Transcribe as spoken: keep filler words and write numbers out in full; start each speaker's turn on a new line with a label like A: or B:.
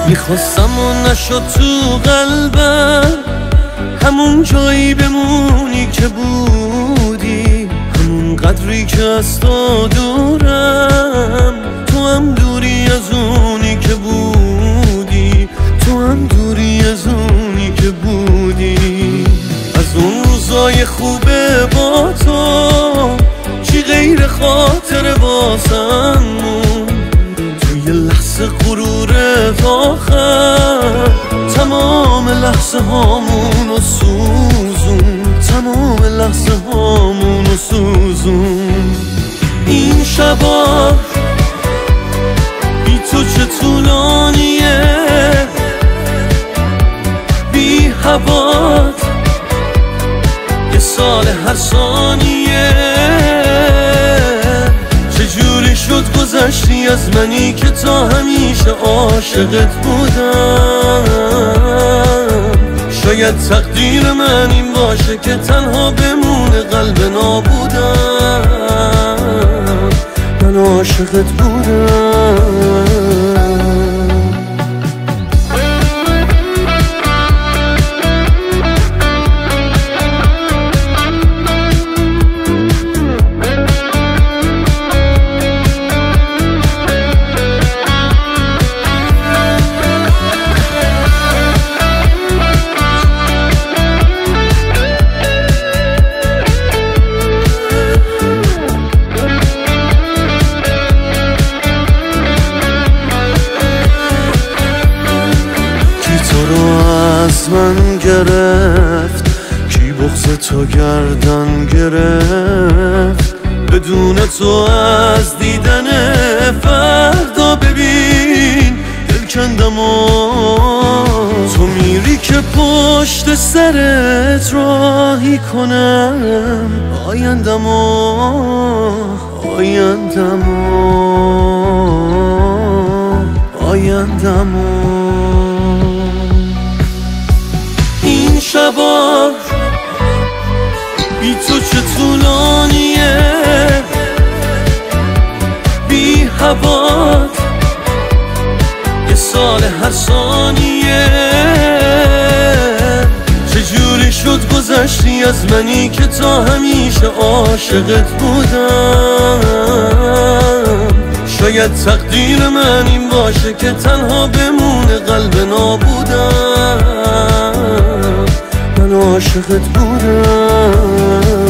A: میخواستم و نشد تو قلبم، همون جایی بمونی که بودی، همون قدری که از تو دورم. تو هم دوری از اونی که بودی، تو هم دوری از اونی که بودی. از اون روزای خوبه با تو چی غیر خاطر واسم موند. توی لحظه غرورت آخر تمام لحظه هامونو سوزون، تمام لحظه هامونو سوزون. این شبا بی تو چه طولانیه، بی هوات یه سال هر ثانیه. چجوری شد گذشتی از منی که تا همیشه عاشقت بودم. شاید تقدیر من این باشه که تنها بمونه قلب نابودم. من عاشقت بودم. از من گرفت کی بغض تو گردن گرفت. بدون تو از دیدن فردا ببین دل کندم و تو میری که پشت سرت راهی کنم. آیندم و آیندم و آیندم و این شبا بی تو چه طولانیه، بی هوات یه سال هر ثانیه. چجوری شد گذشتی از منی که تا همیشه عاشقت بودم. شاید تقدیر من این باشه که تنها بمونه قلب نابودم. من عاشقت بودم.